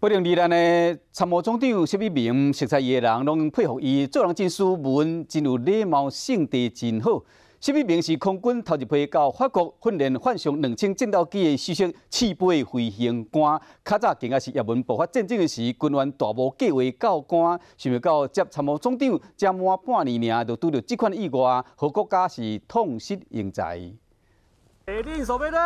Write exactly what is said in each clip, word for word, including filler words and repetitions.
不能离咱的参谋总长习近平，熟悉伊的人拢佩服伊，做人真斯文，真有礼貌，性地真好。习近平是空军头一批到法国训练幻象两千战斗机的实习试飞飞行官。较早更加是也门爆发战争的时，军员大无计划教官，想不到接参谋总长才满半年尔，就拄到这款意外，和国家是痛失英才。 立定守备队。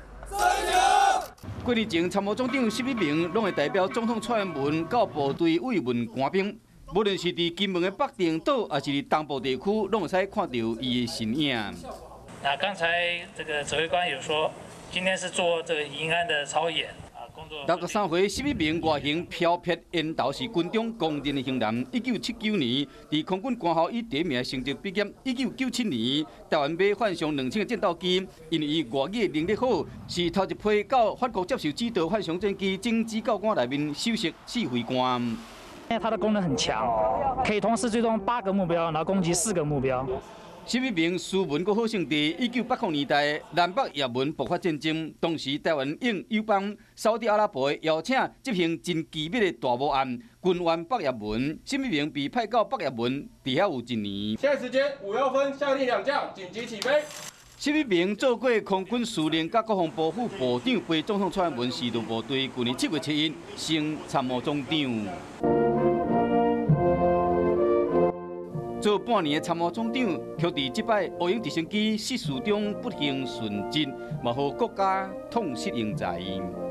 几年前，参谋总长习近平拢会代表总统蔡英文到部队慰问官兵，无论是伫金门的北定岛，还是伫东部地区，拢会使看到伊的身影。 那刚才这个指挥官有说，今天是做这个营安的操演啊，工作。 六十三岁，习近平外形飘撇，烟头是军中公认的型男。一九七九年，伫空军官校以第一名的成绩毕业。一九九七年，台湾买幻象两千个战斗机，因为伊外语能力好，是头一批到法国接受指导幻象战机政治教官内面首席指挥官。 因为它的功能很强，可以同时追踪八个目标，然后攻击四个目标。 习近平斯文阁好胜地，一九八零年代南北也门爆发战争，当时台湾应友邦沙特阿拉伯的邀请，执行真机密的大幕案，军援北也门。习近平被派到北也门，伫遐有一年。 现在时间五月分，下令两将紧急起飞。 习近平做过空军司令、甲国防部副部长，陪总统蔡英文视察部队。去年七月七日升参谋总长。 做半年的参谋总长，却伫即摆乌鹰直升机失事中不幸殉职，嘛，互国家痛失英才。